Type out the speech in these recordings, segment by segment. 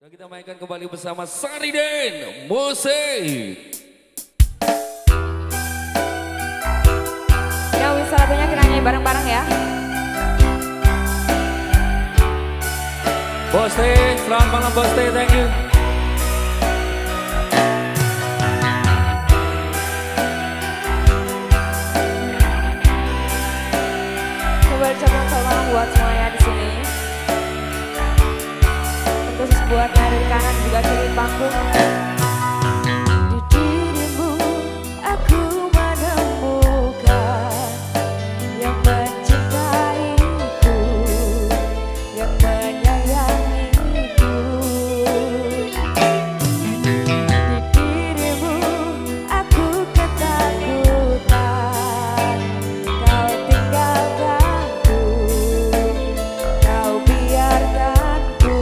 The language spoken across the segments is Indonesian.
Dan kita mainkan kembali bersama Sariden Musik. Ya wis lagunya kita nyanyi bareng-bareng ya. Boste, selamat malam Boste, thank you. Coba ucapkan selamat malam buat semuanya di sini. Khusus buat yang ada di kanan juga kiri panggung. Di dirimu aku menemukan yang mencintaiku, yang menyayangiku. Di dirimu aku ketakutan, kau tinggalkanku, kau biarkanku.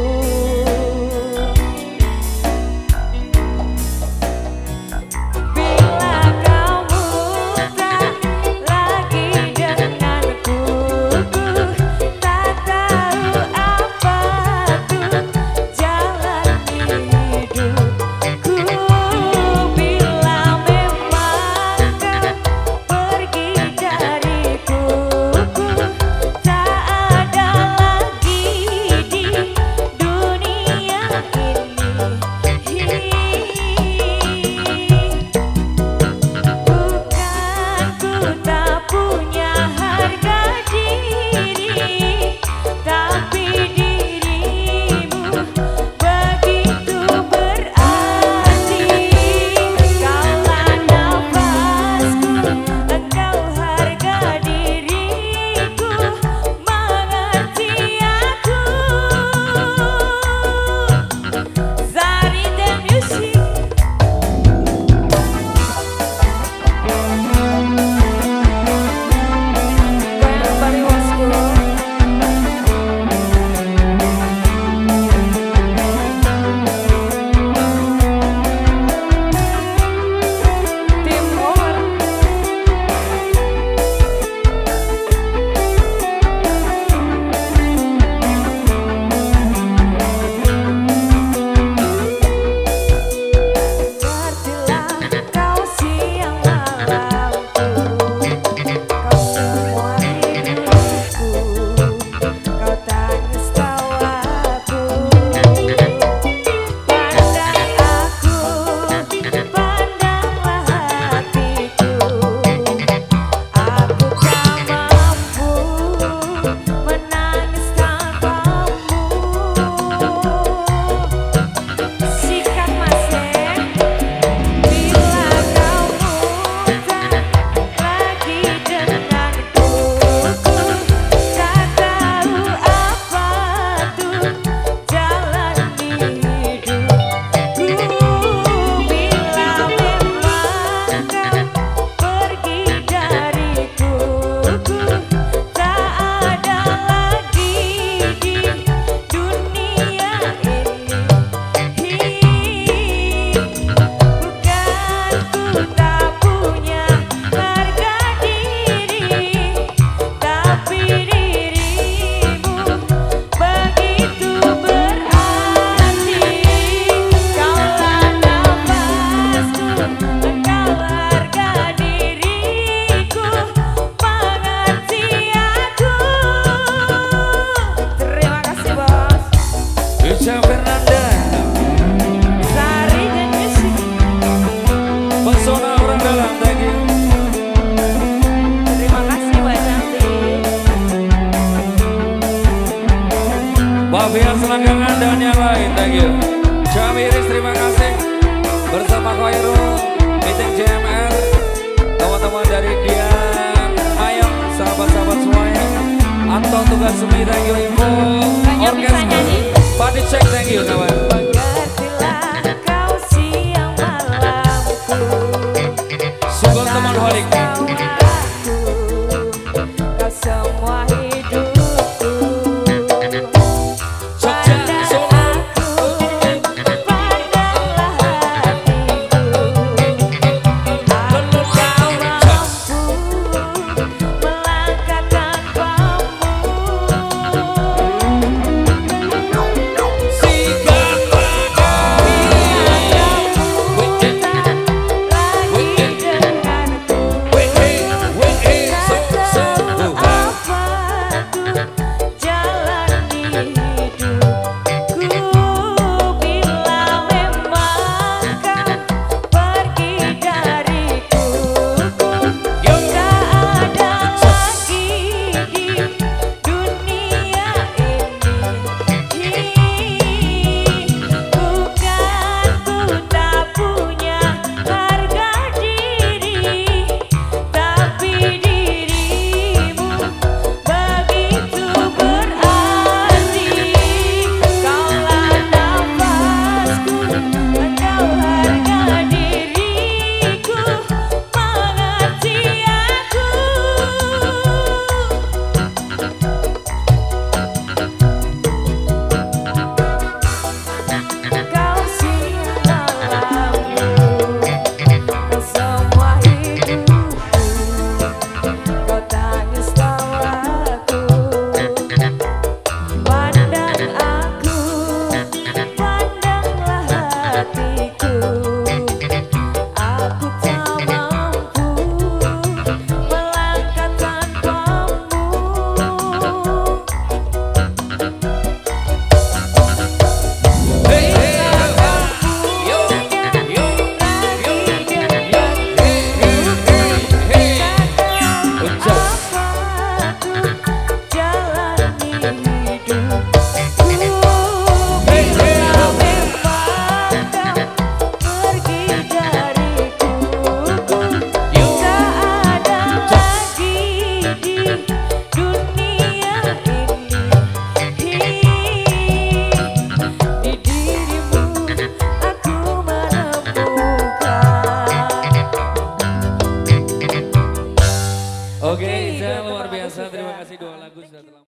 Wafian Selangkangan dan yang lain, thank you. Jamiris, terima kasih. Bersama Khairul, meeting JMR, teman-teman dari Dian, Ayong, sahabat-sahabat semuanya. Anton Tugas Sumi, thank you. Info, orkestra, Padi Cek, thank you kawan. Sugeng teman holik. Sikat Oke, Iza luar biasa. Terima kasih dua lagu sudah telah